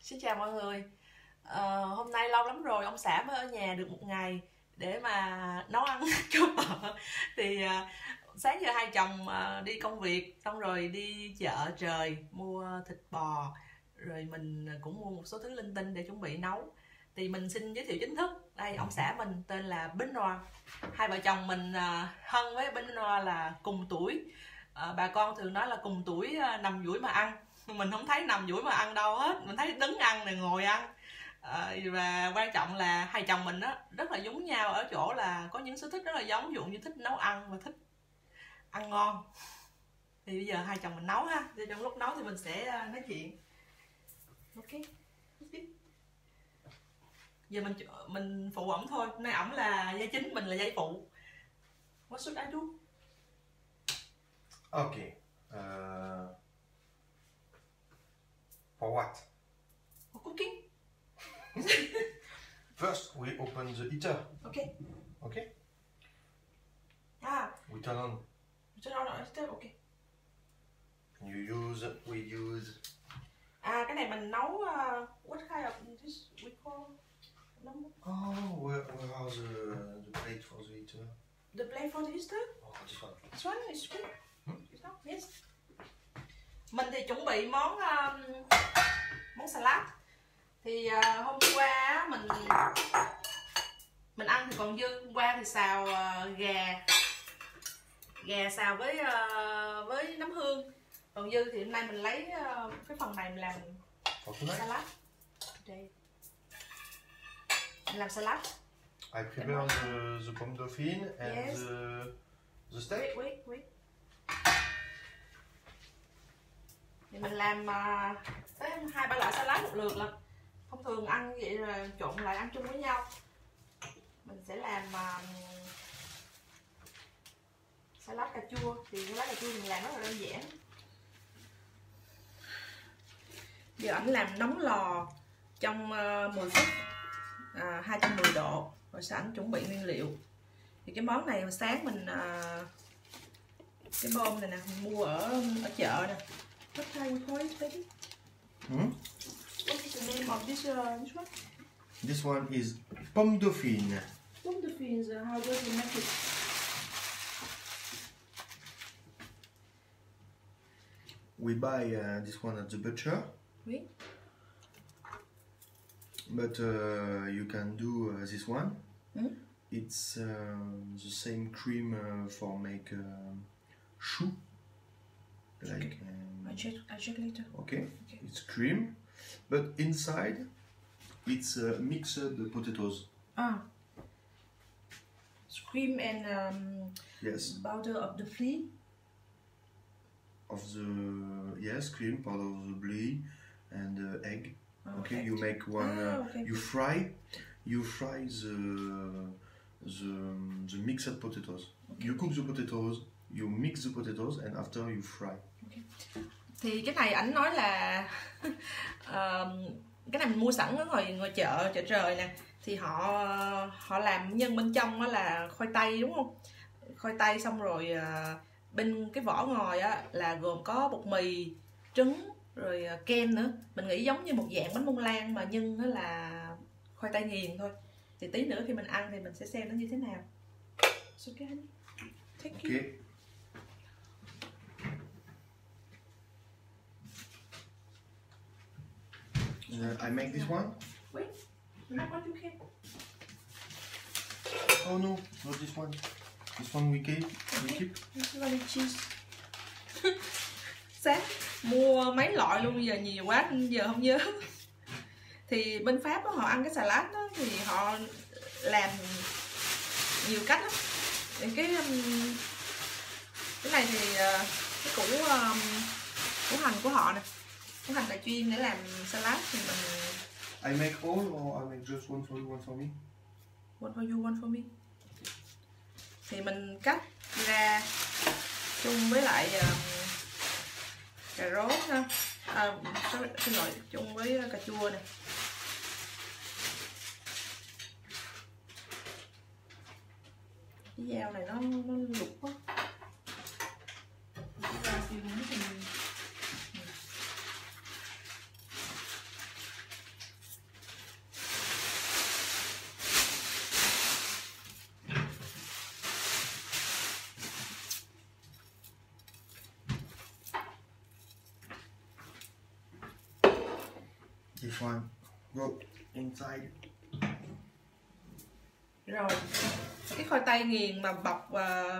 Xin chào mọi người. Hôm nay lâu lắm rồi ông xã mới ở nhà được một ngày để mà nấu ăn cho vợ. Thì sáng giờ hai chồng đi công việc, xong rồi đi chợ trời mua thịt bò, rồi mình cũng mua một số thứ linh tinh để chuẩn bị nấu. Thì mình xin giới thiệu chính thức, đây ông xã mình tên là Benoit. Hai vợ chồng mình Hân với Benoit là cùng tuổi. Bà con thường nói là cùng tuổi nằm duỗi mà ăn. Mình không thấy nằm duỗi mà ăn đâu hết, mình thấy đứng ăn này, ngồi ăn. Và quan trọng là hai chồng mình á rất là giống nhau ở chỗ là có những sở thích rất là giống, ví dụ như thích nấu ăn và thích ăn ngon. Thì bây giờ hai chồng mình nấu ha, thì trong lúc nấu thì mình sẽ nói chuyện. Ok, giờ mình phụ ổng thôi, nay ổng là vai chính, mình là vai phụ. What should I do? Okay. For what? For cooking. First, we open the heater. Okay. Okay. Ah. We turn on. Turn on the heater. Okay. We use. Cái này mình nấu what kind of this we call? Oh, where are the plate for the heater? The plate for the heater? Oh, this one. This one is good. Yes. Mình thì chuẩn bị món salad. Thì hôm qua mình ăn thì còn dư, hôm qua thì xào gà xào với nấm hương, còn dư thì hôm nay mình lấy cái phần này mình làm salad. Đây. Mình làm salad. I prepare the pomme dauphine and yes. the steak. Wait. Thì mình làm tới 2-3 loại salad một lượt là thông thường ăn vậy là trộn lại ăn chung với nhau. Mình sẽ làm salad cà chua, thì salad cà chua mình làm rất là đơn giản. Giờ ảnh làm nóng lò trong 10 phút 210 độ, rồi sẽ ảnh chuẩn bị nguyên liệu. Thì cái món này hồi sáng mình cái bom này nè, mình mua ở chợ nè. What time we call it, baby? What is the name of this one? This one is pomme dauphine. Pomme dauphine, how do you make it? We buy this one at the butcher. Oui. But you can do this one. It's the same cream for make chou. Like I check later. Okay, it's cream, but inside it's mixed potatoes. It's cream and yes, powder of the flea. Cream, powder of the flea, and egg. Okay, egg. you make one. Okay. You fry the mixed potatoes. Okay. You cook the potatoes. You mix the potatoes, and after you fry. Okay. Thì cái này ảnh nói là cái này mình mua sẵn ở ngoài chợ trời nè, thì họ làm nhân bên trong đó là khoai tây, đúng không? Khoai tây xong rồi bên cái vỏ ngoài á là gồm có bột mì, trứng, rồi kem nữa. Mình nghĩ giống như một dạng bánh bông lan mà nhân nó là khoai tây nghiền thôi. Thì tí nữa khi mình ăn thì mình sẽ xem nó như thế nào. Okay. Okay. I make this one. Wait, not what you can. Oh no, not this one. This one we keep. This one is cheese. Sáng mua mấy loại luôn, giờ nhiều quá giờ không nhớ. Thì bên Pháp đó, họ ăn cái salad đó, thì họ làm nhiều cách lắm. Cái này thì cái củ hành của họ nè, củ hành là chuyên để làm salad. Thì mình I make all or I make just one for you, one for me? One for you, one for me. Thì mình cắt ra chung với lại cà rốt ha. Xin lỗi, chung với cà chua nè. Cái dao này nó lục quá. This one, go inside. Rồi cái khoai tây nghiền mà bọc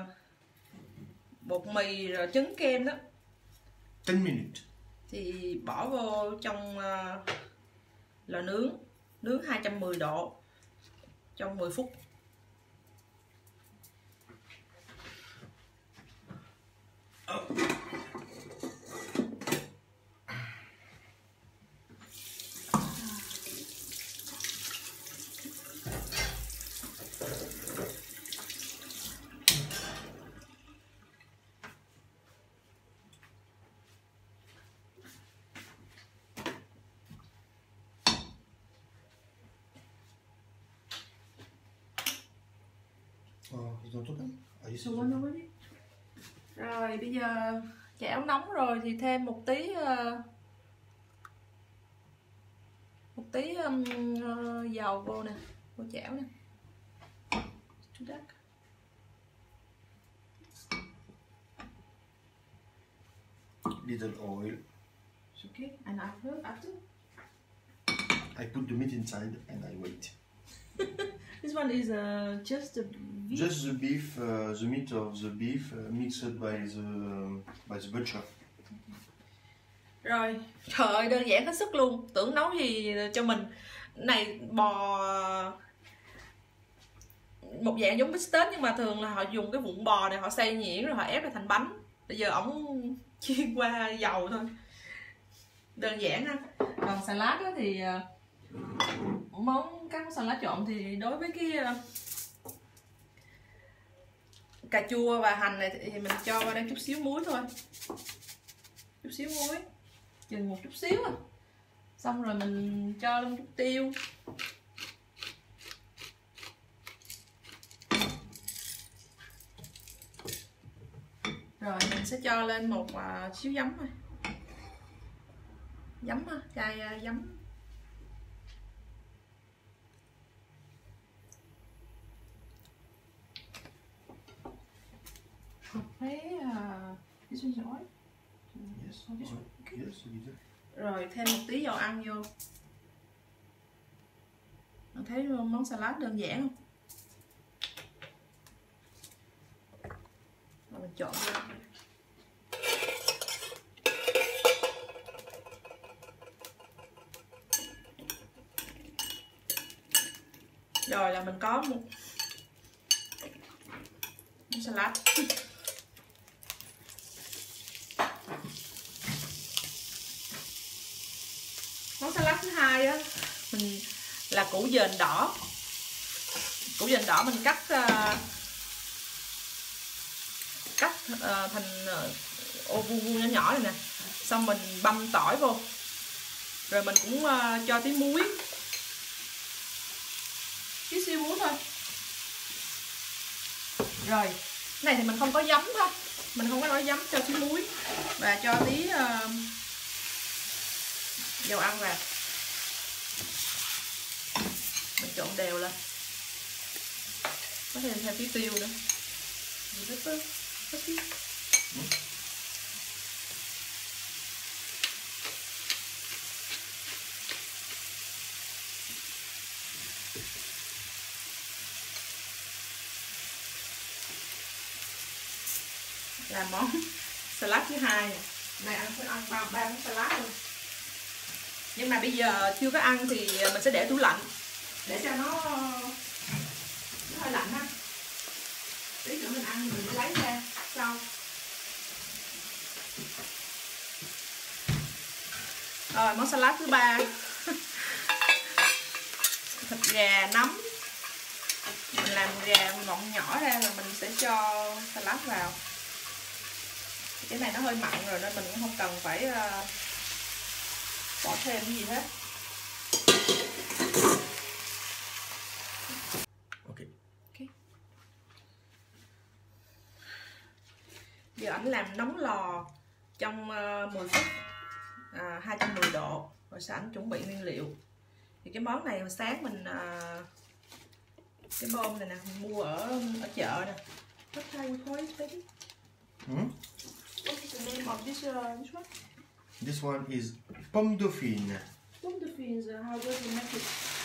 bột mì rồi trứng kem đó 10 minutes. thì bỏ vô trong lò nướng 210 độ trong 10 phút. Ils ont tout Rồi bây giờ chảo nóng rồi thì thêm một tí dầu vô nè, vô chảo nè. Little oil. Okay, and after? I put the meat inside and I wait. This one is just the beef. Just the beef, the meat of the beef mixed by the butcher. Rồi, trời ơi, đơn giản hết sức luôn. Tưởng nấu gì cho mình. Này bò một dạng giống bít tết nhưng mà thường là họ dùng cái vụn bò này họ xay nhuyễn rồi họ ép ra thành bánh. Bây giờ ổng chiên qua dầu thôi. Đơn giản ha. Còn salad đó thì các món salad trộn thì đối với cái cà chua và hành này thì mình cho vào đây chút xíu muối thôi, chút xíu muối, chừng một chút xíu à. Xong rồi mình cho lên chút tiêu, rồi mình sẽ cho lên một xíu giấm thôi, giấm chai giấm. Thấy cái xôi giỏi. Yes, this one. Okay. Yes, a little. Rồi thêm một tí dầu ăn vô. Bạn thấy món salad đơn giản không? Rồi mình trộn vô. Rồi là mình có một món salad. Món salad thứ hai á, mình là củ dền đỏ. Củ dền đỏ mình cắt thành ô vuông vuông nhỏ nhỏ này nè. Xong mình băm tỏi vô. Rồi mình cũng cho tí muối. Tí xíu muối thôi. Rồi, cái này thì mình không có giấm thôi. Mình không có nói giấm, cho tí muối và cho tí dầu ăn vào. Mình trộn đều lên. Có thêm tí tiêu nữa. Là món salad thứ hai nè. Này ăn phải ăn ba món salad luôn. Nhưng mà bây giờ chưa có ăn thì mình sẽ để tủ lạnh để cho nó hơi lạnh ha. Tí nữa mình ăn mình sẽ lấy ra sau. Rồi món salad thứ ba. Thịt gà nấm. Mình làm gà mỏng nhỏ ra rồi mình sẽ cho salad vào. Cái này nó hơi mặn rồi nên mình cũng không cần phải bỏ thêm cái gì hết. Okay. Giờ ảnh làm nóng lò trong 10 phút 210 độ. Rồi sẽ ảnh chuẩn bị nguyên liệu. Thì cái món này hồi sáng mình cái bom này nè, mình mua ở chợ nè. What time we call it, baby? What is the name of this one? This one is pomme dauphine. Put the fins, how does it make it?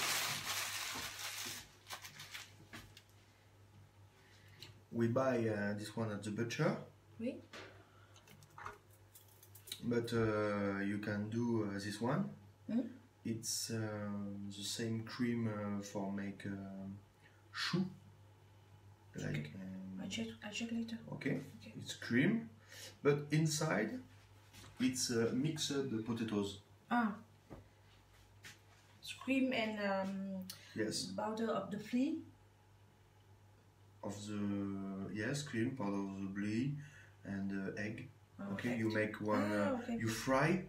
We buy this one at the butcher. Oui. But you can do this one. Mm. It's the same cream for make chou. Like I check later. okay, it's cream, but inside it's mixed potatoes. Ah. It's cream and Yes. powder of the flea. Of the yes, cream, powder of the brie, and egg. Oh, Okay, egg. you make one. Okay. You fry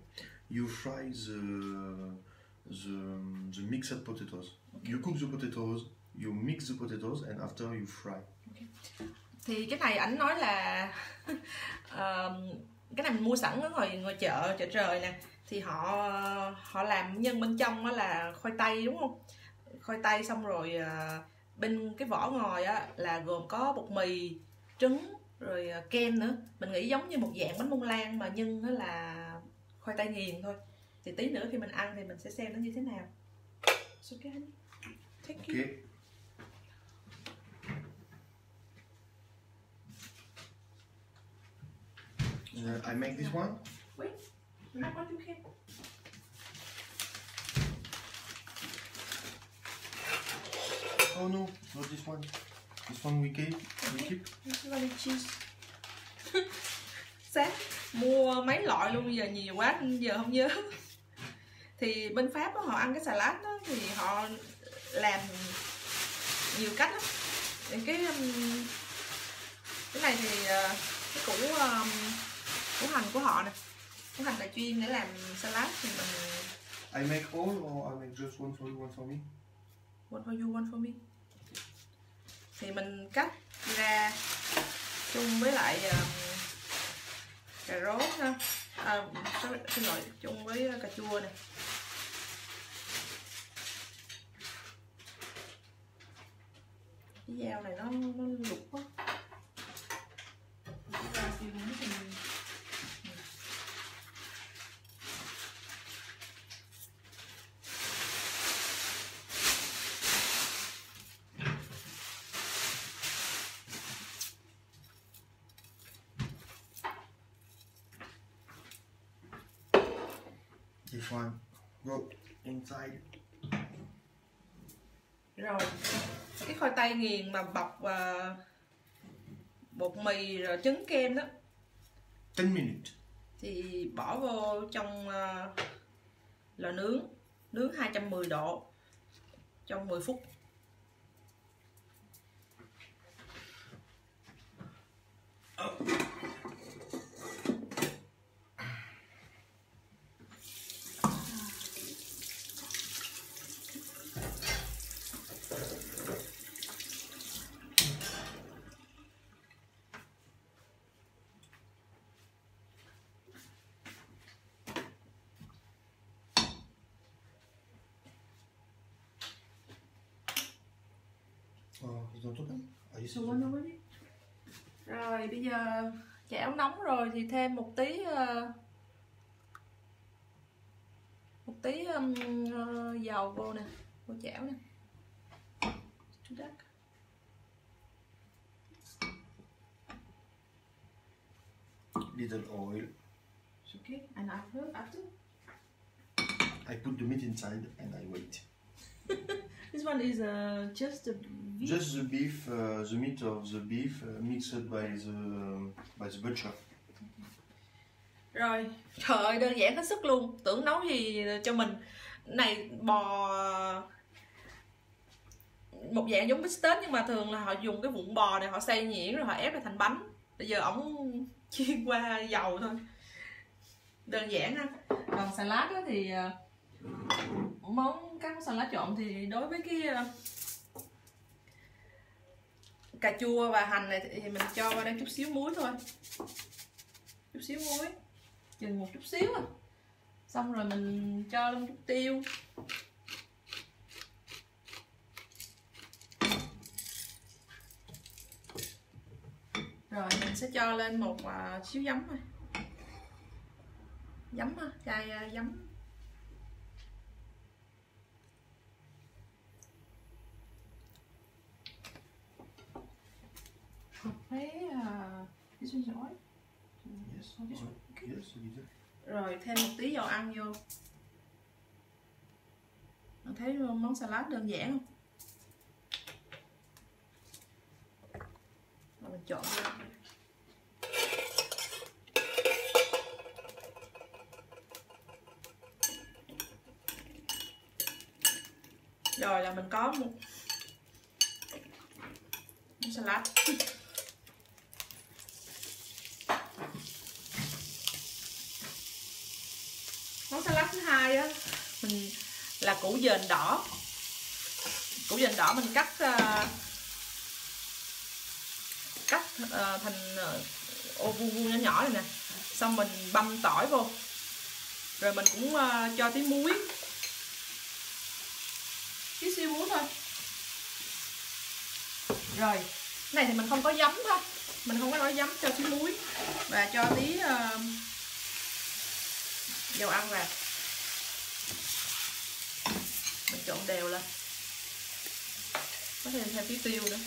the mixed potatoes. Okay. You cook the potatoes. You mix the potatoes, and after you fry. Okay. Thì cái này ảnh nói là cái này mình mua sẵn ở ngoài chợ trời nè, thì họ làm nhân bên trong đó là khoai tây đúng không? Khoai tây xong rồi bên cái vỏ ngoài á là gồm có bột mì, trứng rồi kem nữa. Mình nghĩ giống như một dạng bánh bông lan mà nhân nó là khoai tây nghiền thôi. Thì tí nữa khi mình ăn thì mình sẽ xem nó như thế nào. So, okay. Take it. Okay. I make this one. Wait, not what you can. Oh no, not this one. This one we keep. We keep. This one is cheese. Sáng mua mấy loại luôn, bây giờ nhiều quá giờ không nhớ. Thì bên Pháp đó, họ ăn cái salad đó, thì họ làm nhiều cách lắm. Cái này thì cái củ hành của họ nè, củ hành là chuyên để làm salad thì mình. I make all or I make just one for you, one for me? One for you, one for me. Thì mình cắt ra chung với lại cà rốt ha. Xin lỗi, chung với cà chua nè. Cái dao này nó lục quá. This one go inside. Rồi cái khoai tây nghiền mà bọc bột mì rồi trứng kem đó 10 minutes. thì bỏ vô trong lò nướng 210 độ trong 10 phút. It's not open? Rồi bây giờ chảo nóng rồi thì thêm một tí dầu vô nè, vô chảo nè. Little oil. It's okay. And after? I put the meat inside and I wait. This one is just the beef. Just the beef, the meat of the beef mixed by the butcher. Rồi, trời ơi, đơn giản hết sức luôn. Tưởng nấu gì cho mình. Này bò một dạng giống bít tết, nhưng mà thường là họ dùng cái vụn bò này họ xay nhuyễn rồi họ ép ra thành bánh. Bây giờ ổng chiên qua dầu thôi. Đơn giản ha. Còn salad đó thì các món salad trộn thì đối với cái cà chua và hành này thì mình cho vào đây chút xíu muối thôi. Chút xíu muối, chừng một chút xíu à. Xong rồi mình cho lên chút tiêu. Rồi mình sẽ cho lên một xíu giấm thôi. Giấm ha, chai giấm. is oil. Yes. This Oil. one, okay. Yes, a little. Rồi thêm một tí dầu ăn vô. Bạn thấy món salad đơn giản không? Rồi mình trộn vô. Rồi là mình có một món salad. Món salad thứ hai á, mình là củ dền đỏ. Củ dền đỏ mình cắt thành ô vuông vuông nhỏ nhỏ này nè, xong mình băm tỏi vô, rồi mình cũng cho tí muối, tí xíu muối thôi. Rồi cái này thì mình không có giấm thôi, mình không có nói giấm, cho tí muối và cho tí dầu ăn vào, mình trộn đều lên. Có thêm tí tiêu nữa.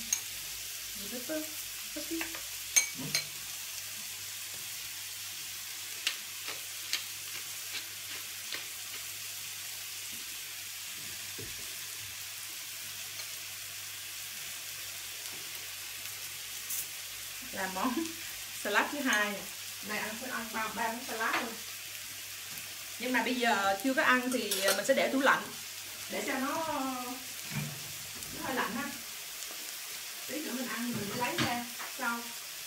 Làm món salad thứ hai này. Này anh phải ăn ba món salad luôn. Nhưng mà bây giờ chưa có ăn thì mình sẽ để tủ lạnh để cho nó hơi lạnh ha. Tí nữa mình ăn mình lấy ra sau.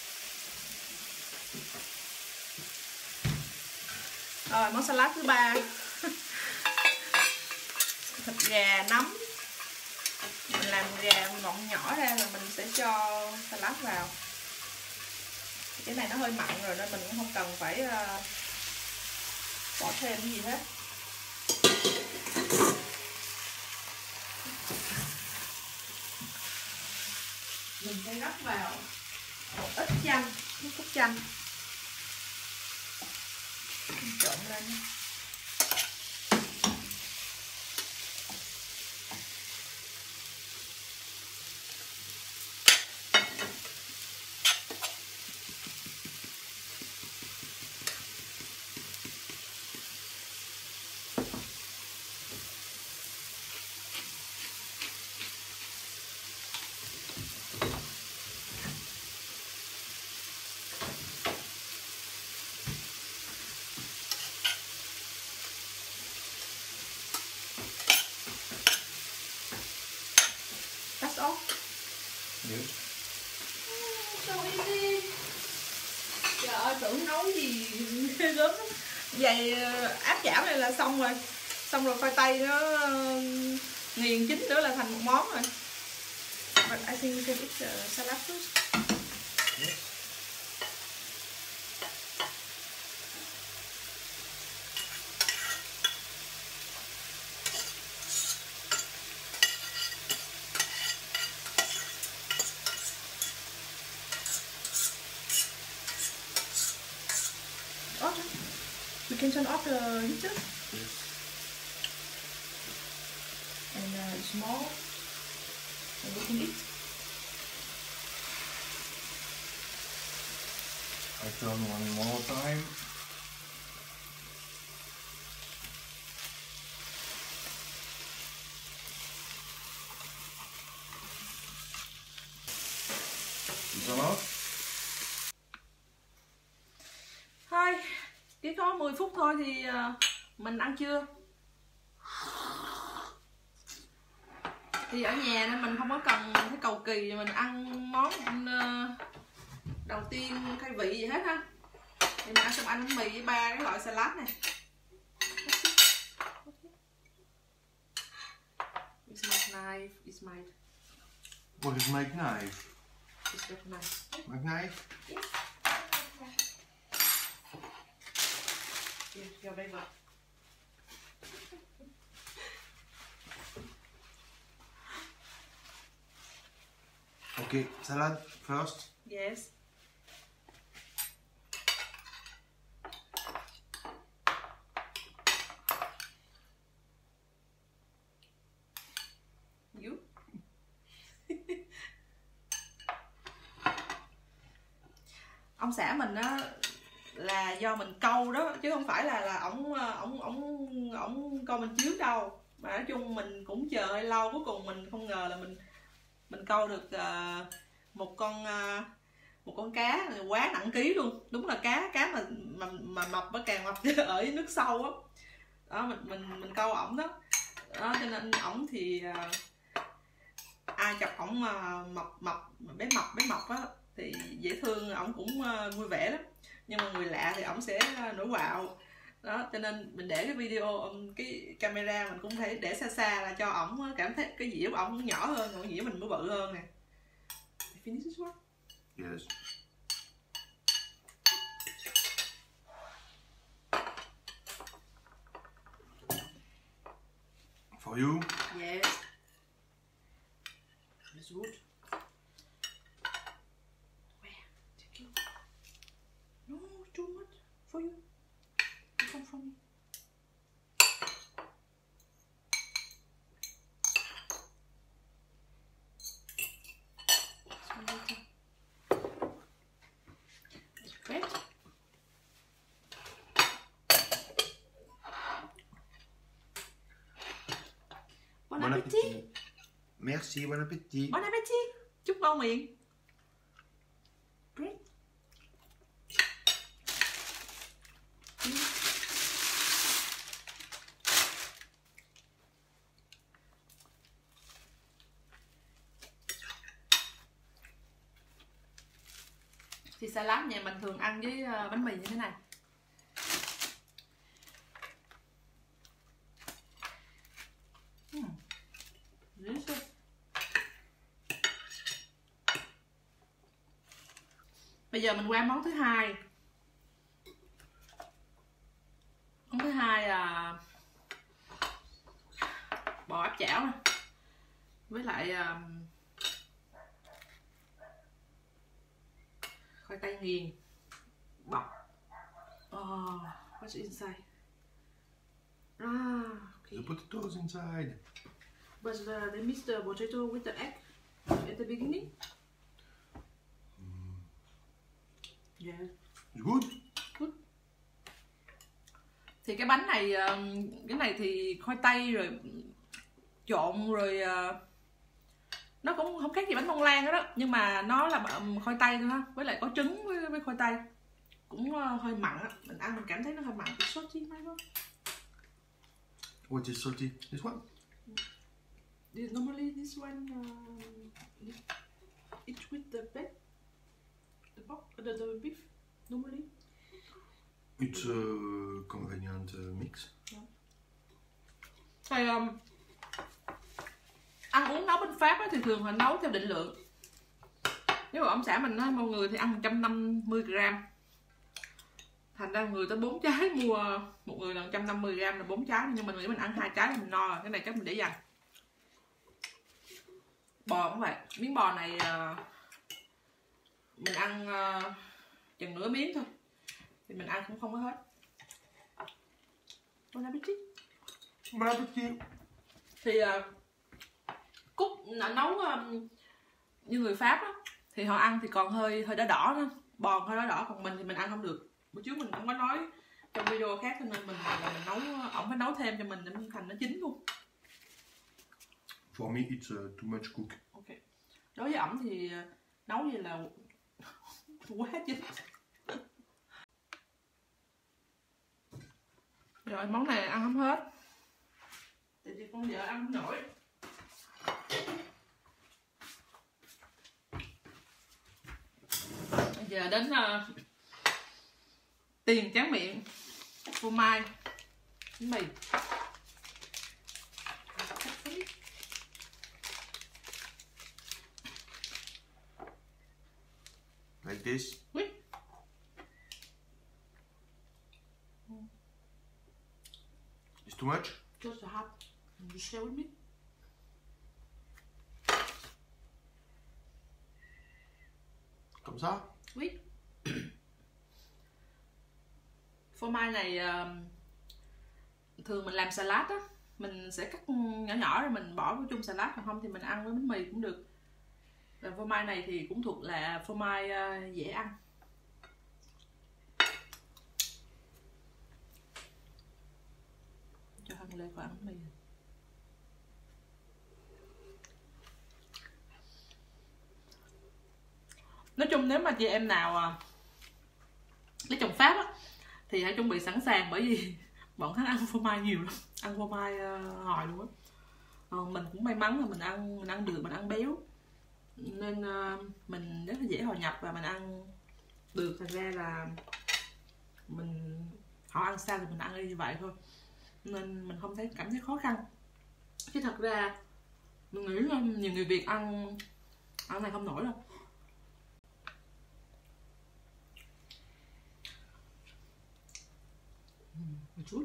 Rồi món salad thứ ba. Thịt gà nấm. Mình làm gà gọn nhỏ ra rồi mình sẽ cho salad vào. Cái này nó hơi mặn rồi nên mình cũng không cần phải bỏ thêm cái gì hết. Mình sẽ rắc vào một ít chanh, nước cốt chanh, trộn lên. That's all. Yes. So easy. Trời ơi, tưởng nấu gì ghê gớm lắm. Vậy áp chảo này là xong rồi. Xong rồi khoai tây nó nghiền chín nữa là thành một món rồi. But I think we can eat the salad first. Yes. Okay. We can turn off the heater. Yes. And small. And we can eat. I turn one more time. You turn off? Thôi, chỉ có 10 phút thôi thì mình ăn trưa. Thì ở nhà nên mình không có cần cái cầu kỳ mình ăn món đầu tiên khai vị gì hết ha. Thì mình ăn xong ăn bánh mì với 3 cái loại salad này. It's my knife, it's my... What is my knife? It's that knife. My knife? Yes. Your favorite. Okay, salad first. Yes. You? ông xã mình á là do mình câu đó, chứ không phải là ổng coi mình trước đâu. Mà nói chung mình cũng chờ hơi lâu, cuối cùng mình không ngờ là mình câu được một con cá quá nặng ký luôn. Đúng là cá mà mập nó càng mập ở nước sâu á. Đó, mình câu ổng đó. Đó, cho nên ổng thì ai chọc ổng mập bé mập á thì dễ thương, ổng cũng vui vẻ lắm. Nhưng mà người lạ thì ổng sẽ nổi quạo. Đó, cho nên mình để cái video, cái camera mình cũng thể để xa xa là cho ổng cảm thấy cái dĩa của ổng nhỏ hơn, còn dĩa mình mới bự hơn nè. Finish this one? Yes. For you? Yes. It's good. Where? Take you. No, too much for you. You come from me. This one later. Great. Bon appétit. Merci, bon appétit. Bon appétit. Chúc ngon miệng. Great. Thì salad nhà mình thường ăn với bánh mì như thế này. Bây giờ mình qua món thứ hai. Món thứ hai là bò áp chảo nè, với lại khoai tây nghiền bọc. What's inside? Okay. The potatoes inside. But they mix the potato with the egg at the beginning. Yeah. It's good. Good. Thì cái bánh này, cái này thì khoai tây rồi trộn rồi nó cũng không khác gì bánh bông lan đó, nhưng mà nó là khoai tây thôi ha, với lại có trứng với khoai tây, cũng hơi mặn á. Mình ăn mình cảm thấy nó hơi mặn. It's salty, my God. What is salty? This one? Normally this one it's with the beef, the pork, the beef normally. It's a convenient mix. Thì ăn uống nấu bên Pháp thì thường là nấu theo định lượng. Nếu mà ông xã mình nói mọi người thì ăn 150g, thành ra người tới 4 trái, mua một người là 150g là 4 trái, nhưng mình nghĩ mình ăn 2 trái thì mình no rồi. Cái này chắc mình để dành. Bò cũng vậy, miếng bò này mình ăn chừng nửa miếng thôi thì mình ăn cũng không có hết. Bon appétit. Bon appétit. Thì cúc nấu như người Pháp á, thì họ ăn thì còn hơi đỏ đỏ thôi, bò hơi đỏ đỏ, còn mình thì mình ăn không được. Bữa trước mình cũng có nói trong video khác, cho nên mình nấu, ổng phải nấu thêm cho mình để thành nó chín luôn. For me, it's too much cook. Ok. Đối với ổng thì nấu vậy là quá chín. Rồi món này ăn không hết, tại vì con vợ ăn không nổi. Bây giờ đến tiền tráng miệng, phô mai, bánh mì. Like this? Oui. It's too much? Just a half. You share with me? Comme ça? Oui. Phô mai này thường mình làm salad á, mình sẽ cắt nhỏ nhỏ rồi mình bỏ vào chung salad, còn không thì mình ăn với bánh mì cũng được. Và phô mai này thì cũng thuộc là phô mai dễ ăn. ăn lên còn ăn mì. Nói chung nếu mà chị em nào lấy chồng Pháp á thì hãy chuẩn bị sẵn sàng, bởi vì bọn hắn ăn phô mai nhiều lắm, ăn phô mai hồi luôn á. Mình cũng may mắn là mình ăn được, mình ăn béo nên mình rất là dễ hòa nhập và mình ăn được, thành ra là họ ăn sao thì mình ăn như vậy thôi, nên mình không cảm thấy khó khăn. Chứ thật ra mình nghĩ là nhiều người Việt ăn này không nổi đâu. Một chút.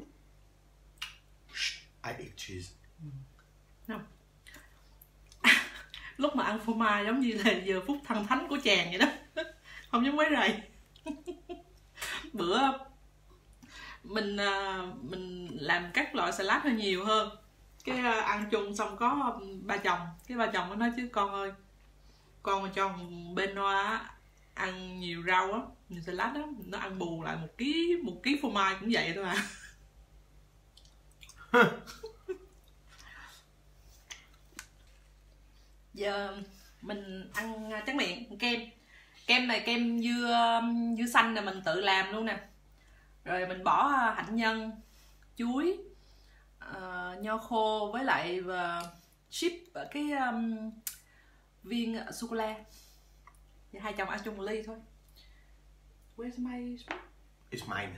I ate cheese. Không. Lúc mà ăn phô mai giống như là giờ phút thần thánh của chàng vậy đó. Không giống mấy rầy. Bữa mình làm các loại salad hơi nhiều hơn, cái ăn chung xong có ba chồng, cái ba chồng mới nói chứ con ơi, con mà cho bên Noa ăn nhiều rau á, nhiều salad á, nó ăn bù lại một ký phô mai cũng vậy thôi à. Giờ mình ăn tráng miệng kem này, kem dưa xanh này mình tự làm luôn nè, rồi mình bỏ hạnh nhân, chuối, nho khô với lại chip cái viên sô cô la. Hai chồng ăn chung một ly thôi. Where's my spoon? It's mine.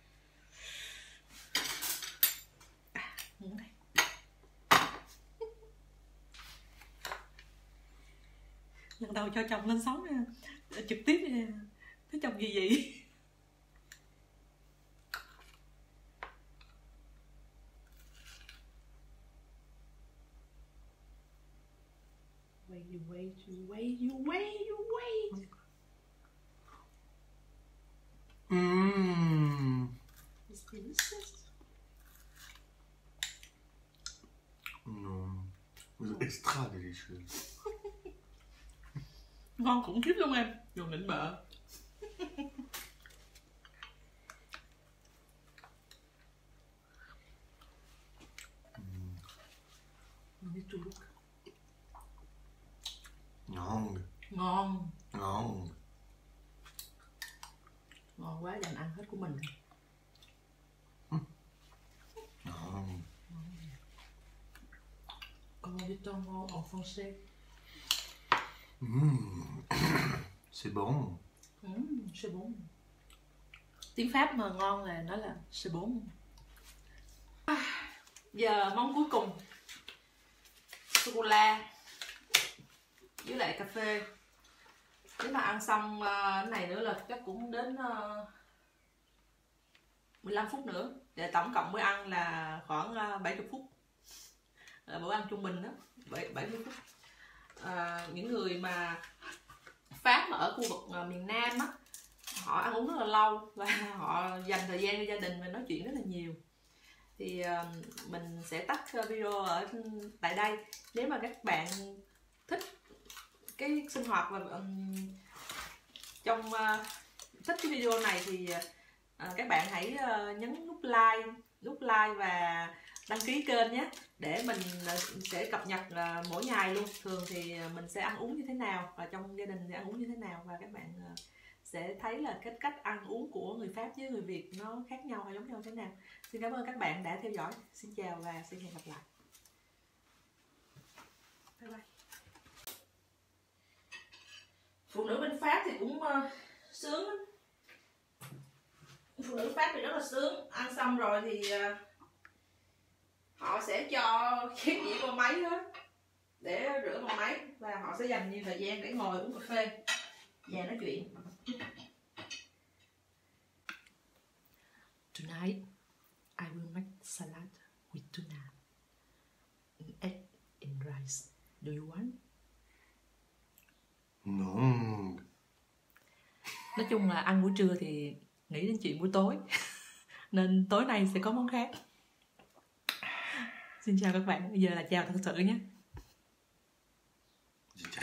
Muốn đây. Lần đầu cho chồng lên sóng trực tiếp thấy chồng gì vậy? Wait. It's delicious. No, it's extra delicious. Ngon khủng khiếp luôn em, dùng định bợ. Ngon quá, dành ăn hết của mình. Ngon. Comment dit-on en français? C'est bon. C'est bon. Tiếng Pháp mà ngon là nói là c'est bon. Giờ món cuối cùng, sô cô la với lại cà phê. Nếu mà ăn xong cái này nữa là chắc cũng đến 15 phút nữa, để tổng cộng bữa ăn là khoảng 70 phút. Bữa ăn trung bình đó, 70 phút. Những người mà Pháp mà ở khu vực miền Nam á, họ ăn uống rất là lâu và họ dành thời gian cho gia đình và nói chuyện rất là nhiều. Thì mình sẽ tắt video ở tại đây. Nếu mà các bạn thích cái sinh hoạt và thích cái video này thì các bạn hãy nhấn nút like và đăng ký kênh nhé, để mình sẽ cập nhật mỗi ngày luôn. Thường thì mình sẽ ăn uống như thế nào và trong gia đình thì ăn uống như thế nào, và các bạn sẽ thấy là cái cách ăn uống của người Pháp với người Việt nó khác nhau hay giống nhau thế nào. Xin cảm ơn các bạn đã theo dõi. Xin chào và xin hẹn gặp lại. Bye bye. Phụ nữ bên Pháp thì cũng sướng lắm. Phụ nữ Pháp thì rất là sướng. Ăn xong rồi thì họ sẽ cho cái dĩa vào máy hết để rửa bằng máy, và họ sẽ dành nhiều thời gian để ngồi uống cà phê và nói chuyện. Tonight I will make salad with tuna, egg and rice. Do you want? No. Nói chung là ăn buổi trưa thì nghĩ đến chuyện buổi tối nên tối nay sẽ có món khác. Xin chào các bạn, bây giờ là chào thật sự nhé.